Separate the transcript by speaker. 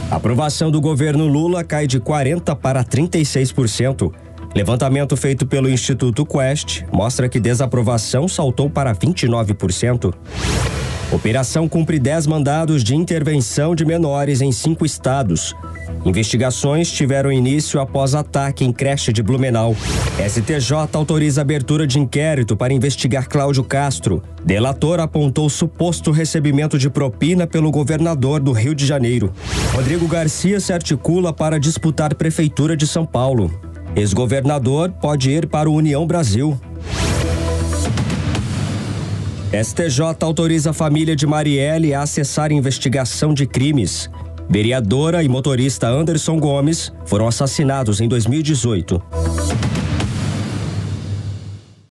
Speaker 1: A aprovação do governo Lula cai de 40% para 36%. Levantamento feito pelo Instituto Quest mostra que desaprovação saltou para 29%. Operação cumpre 10 mandados de intervenção de menores em 5 estados. Investigações tiveram início após ataque em creche de Blumenau. STJ autoriza abertura de inquérito para investigar Cláudio Castro. Delator apontou suposto recebimento de propina pelo governador do Rio de Janeiro. Rodrigo Garcia se articula para disputar Prefeitura de São Paulo. Ex-governador pode ir para o União Brasil. STJ autoriza a família de Marielle a acessar investigação de crimes. Vereadora e motorista Anderson Gomes foram assassinados em 2018.